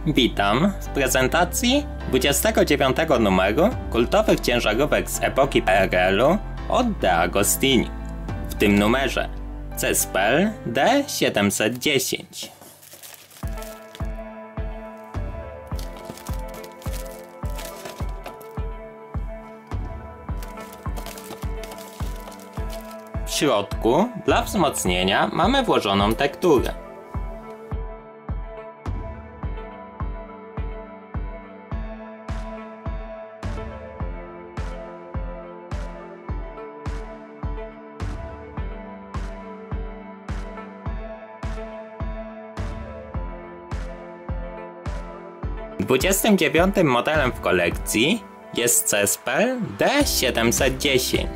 Witam w prezentacji 29 numeru kultowych ciężarówek z epoki PRL-u od De Agostini. W tym numerze Cespel D710. W środku dla wzmocnienia mamy włożoną tekturę. Dwudziestym dziewiątym modelem w kolekcji jest Cespel D710.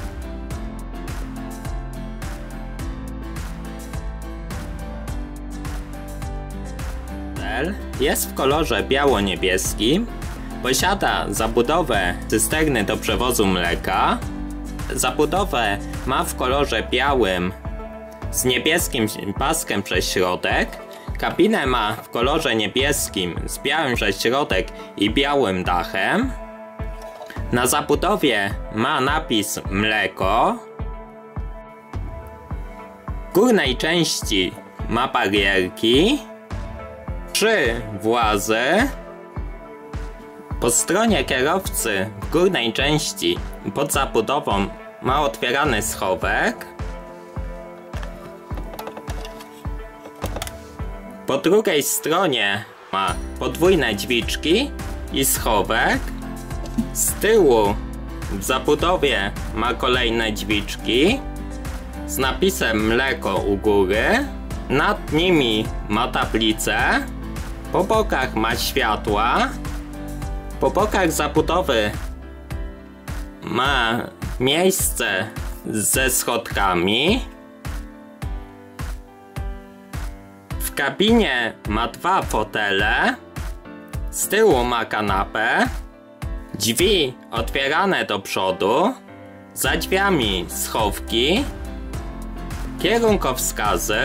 Model jest w kolorze biało-niebieskim, posiada zabudowę cysterny do przewozu mleka. Zabudowę ma w kolorze białym z niebieskim paskiem przez środek. Kabinę ma w kolorze niebieskim z białym przez środek i białym dachem. Na zabudowie ma napis mleko. W górnej części ma barierki, 3 włazy. Po stronie kierowcy w górnej części pod zabudową ma otwierany schowek. Po drugiej stronie ma podwójne drzwiczki i schowek. Z tyłu w zabudowie ma kolejne drzwiczki z napisem mleko u góry. Nad nimi ma tablicę. Po bokach ma światła. Po bokach zabudowy ma miejsce ze schodkami. W kabinie ma 2 fotele. Z tyłu ma kanapę. Drzwi otwierane do przodu. Za drzwiami schowki. Kierunkowskazy.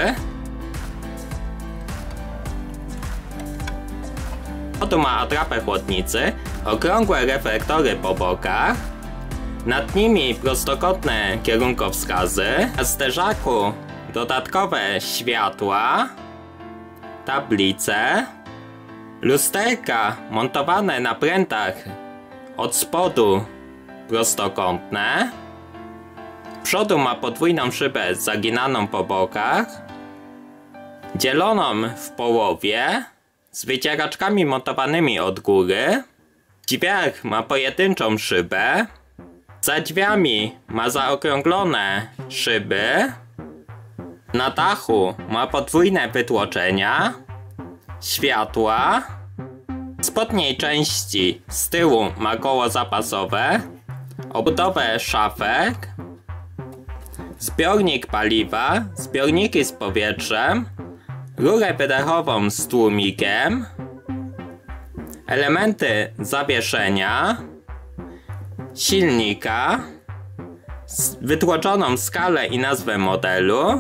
Tu ma atrapę chłodnicy, okrągłe reflektory po bokach, nad nimi prostokątne kierunkowskazy, na zderzaku dodatkowe światła, tablice, lusterka montowane na prętach od spodu prostokątne, przodu ma podwójną szybę zaginaną po bokach, dzieloną w połowie, z wycieraczkami montowanymi od góry. W drzwiach ma pojedynczą szybę. Za drzwiami ma zaokrąglone szyby. Na dachu ma podwójne wytłoczenia. Światła. W spodniej części z tyłu ma koło zapasowe. Obudowę szafek. Zbiornik paliwa. Zbiorniki z powietrzem. Rurę wydechową z tłumikiem, elementy zawieszenia, silnika, wytłoczoną skalę i nazwę modelu,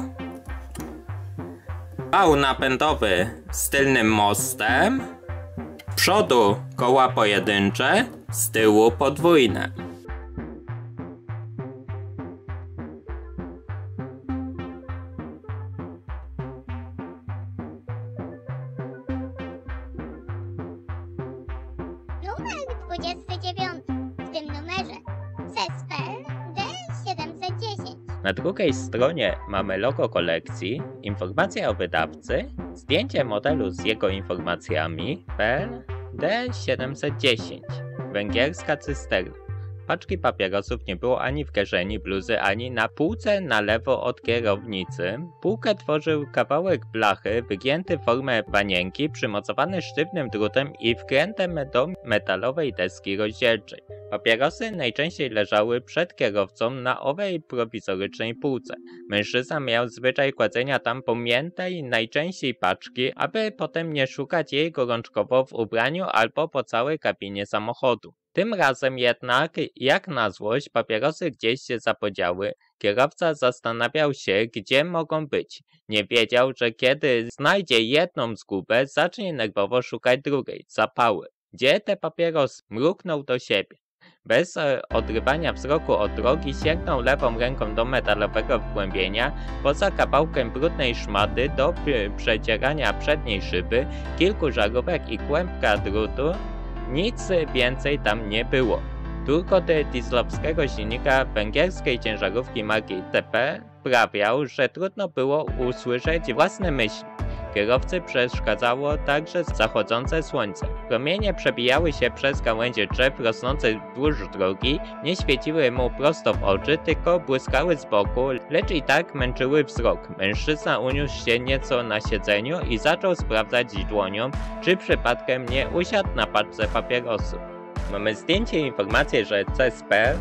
wał napędowy z tylnym mostem, przodu koła pojedyncze, z tyłu podwójne. Numer 29. W tym numerze Cespel D710. Na drugiej stronie mamy logo kolekcji, informacja o wydawcy, zdjęcie modelu z jego informacjami, PL D710, węgierska cysterna. Paczki papierosów nie było ani w kieszeni bluzy, ani na półce na lewo od kierownicy. Półkę tworzył kawałek blachy wygięty w formę wanienki, przymocowany sztywnym drutem i wkrętem do metalowej deski rozdzielczej. Papierosy najczęściej leżały przed kierowcą na owej prowizorycznej półce. Mężczyzna miał zwyczaj kładzenia tam pomiętej najczęściej paczki, aby potem nie szukać jej gorączkowo w ubraniu albo po całej kabinie samochodu. Tym razem jednak, jak na złość, papierosy gdzieś się zapodziały. Kierowca zastanawiał się, gdzie mogą być. Nie wiedział, że kiedy znajdzie jedną zgubę, zacznie nerwowo szukać drugiej, zapały. Gdzie te papierosy? Mruknął do siebie. Bez odrywania wzroku od drogi sięgnął lewą ręką do metalowego wgłębienia, poza kawałkiem brudnej szmaty do przecierania przedniej szyby, kilku żarówek i kłębka drutu. Nic więcej tam nie było. Turkot dieslowskiego silnika węgierskiej ciężarówki marki TP sprawiał, że trudno było usłyszeć własne myśli. Kierowcy przeszkadzało także zachodzące słońce. Promienie przebijały się przez gałęzie drzew rosnących wzdłuż drogi, nie świeciły mu prosto w oczy, tylko błyskały z boku, lecz i tak męczyły wzrok. Mężczyzna uniósł się nieco na siedzeniu i zaczął sprawdzać dłonią, czy przypadkiem nie usiadł na paczce papierosów. Mamy zdjęcie i informację, że CSP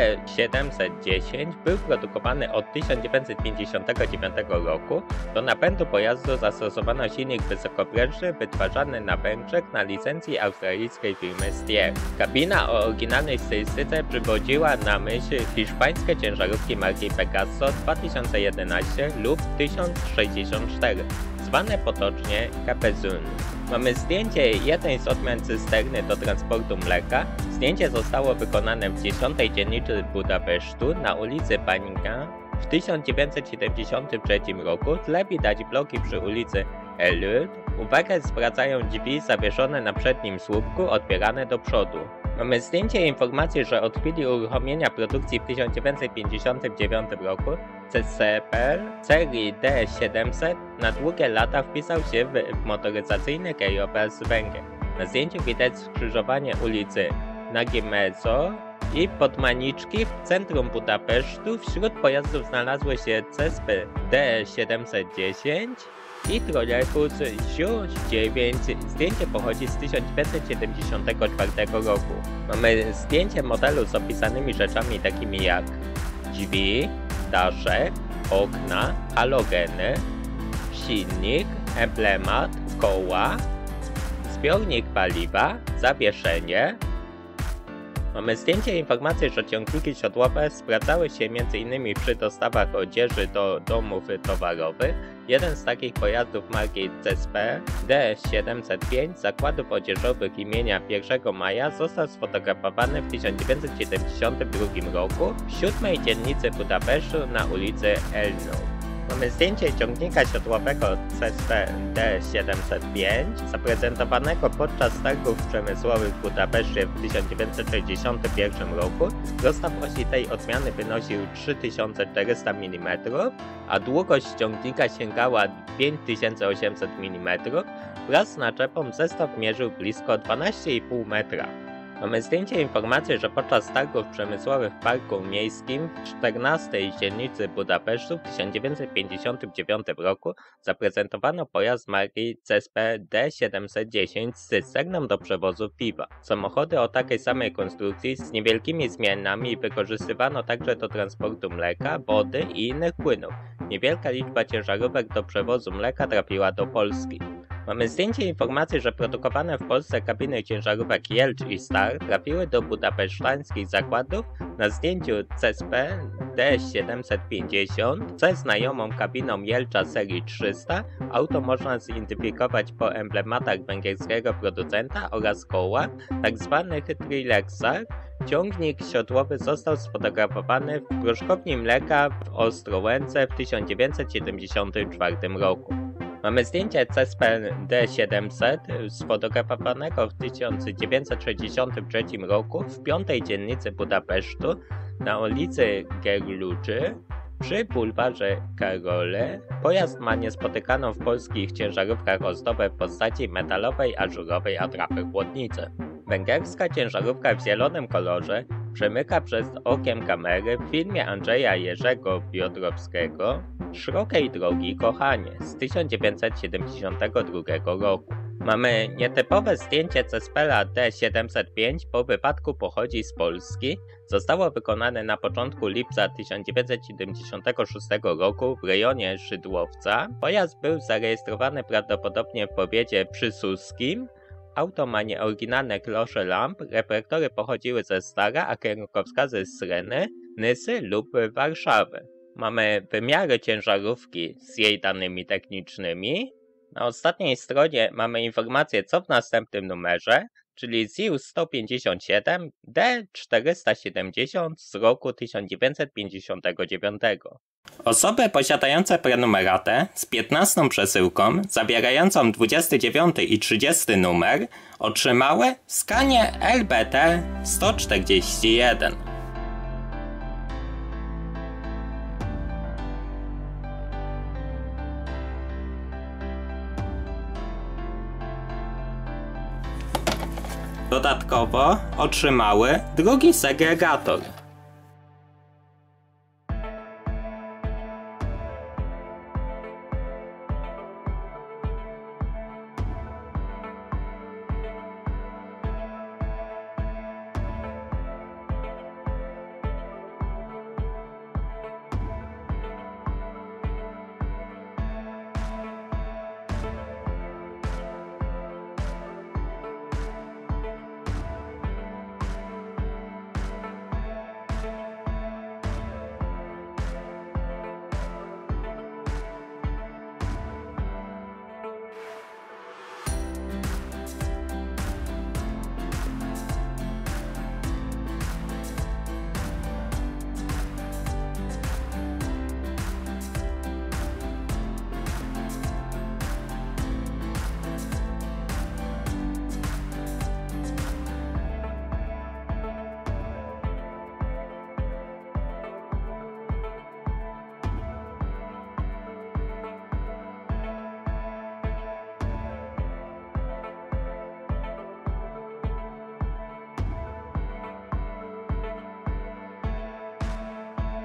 D710 był produkowany od 1959 roku. Do napędu pojazdu zastosowano silnik wysokoprężny wytwarzany na Węgrzech na licencji australijskiej firmy Steyr. Kabina o oryginalnej stylistyce przywodziła na myśl hiszpańskie ciężarówki marki Pegaso 2011 lub 1064, zwane potocznie Capezun. Mamy zdjęcie jednej z odmian cysterny do transportu mleka. Zdjęcie zostało wykonane w 10. dzielnicy Budapesztu na ulicy Panika w 1973 roku. W tle widać bloki przy ulicy Elud. Uwagę zwracają drzwi zawieszone na przednim słupku, otwierane do przodu. Mamy zdjęcie i informację, że od chwili uruchomienia produkcji w 1959 roku CSPL serii D700 na długie lata wpisał się w motoryzacyjny krajobraz Węgier. Na zdjęciu widać skrzyżowanie ulicy Nagymezo i Podmaniczki w centrum Budapesztu. Wśród pojazdów znalazły się CSP D710 i trolejbus Siu-9. Zdjęcie pochodzi z 1974 roku. Mamy zdjęcie modelu z opisanymi rzeczami takimi jak drzwi, daszek, okna, halogeny, silnik, emblemat, koła, zbiornik paliwa, zawieszenie. Mamy zdjęcie i informację, że ciągniki siodłowe sprawdzały się m.in. przy dostawach odzieży do domów towarowych. Jeden z takich pojazdów marki CSP D705 z zakładów odzieżowych imienia 1 maja został sfotografowany w 1972 roku w 7. dzielnicy Budapesztu na ulicy Elnów. Mamy zdjęcie ciągnika siodłowego CSP D705 zaprezentowanego podczas targów przemysłowych w Budapeszcie w 1961 roku. Rozstaw osi tej odmiany wynosił 3400 mm, a długość ciągnika sięgała 5800 mm. Wraz z naczepą zestaw mierzył blisko 12,5 metra. Mamy zdjęcie i informację, że podczas targów przemysłowych w Parku Miejskim w 14. dzielnicy Budapesztu w 1959 roku zaprezentowano pojazd marki CSP D710 z cysterną do przewozu piwa. Samochody o takiej samej konstrukcji z niewielkimi zmianami wykorzystywano także do transportu mleka, wody i innych płynów. Niewielka liczba ciężarówek do przewozu mleka trafiła do Polski. Mamy zdjęcie i informację, że produkowane w Polsce kabiny ciężarówek Jelcz i Star trafiły do budapesztańskich zakładów. Na zdjęciu CSP D750 ze znajomą kabiną Jelcza serii 300 auto można zidentyfikować po emblematach węgierskiego producenta oraz kołach, tzw. Trilexach. Ciągnik siodłowy został sfotografowany w proszkowni mleka w Ostrołęce w 1974 roku. Mamy zdjęcie CSP D700 sfotografowanego w 1963 roku w 5. dzielnicy Budapesztu na ulicy Gerluczy przy bulwarze Karole. Pojazd ma niespotykaną w polskich ciężarówkach ozdobę w postaci metalowej, ażurowej atrapy chłodnicy. Węgierska ciężarówka w zielonym kolorze przemyka przez okiem kamery w filmie Andrzeja Jerzego Biodrowskiego Szerokiej drogi kochanie z 1972 roku. Mamy nietypowe zdjęcie CSP D705, po wypadku pochodzi z Polski. Zostało wykonane na początku lipca 1976 roku w rejonie Szydłowca. Pojazd był zarejestrowany prawdopodobnie w powiecie przysłuskim, auto ma nieoryginalne klosze lamp, reflektory pochodziły ze Stara, a kierunkowskazy z Reny, Nysy lub Warszawy. Mamy wymiary ciężarówki z jej danymi technicznymi. Na ostatniej stronie mamy informację, co w następnym numerze, czyli ZIL 157 D470 z roku 1959. Osoby posiadające prenumeratę z 15 przesyłką zawierającą 29 i 30 numer otrzymały Scanie LBT 141. Dodatkowo otrzymały drugi segregator.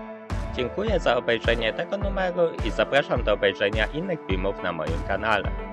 Dziękuję za obejrzenie tego numeru i zapraszam do obejrzenia innych filmów na moim kanale.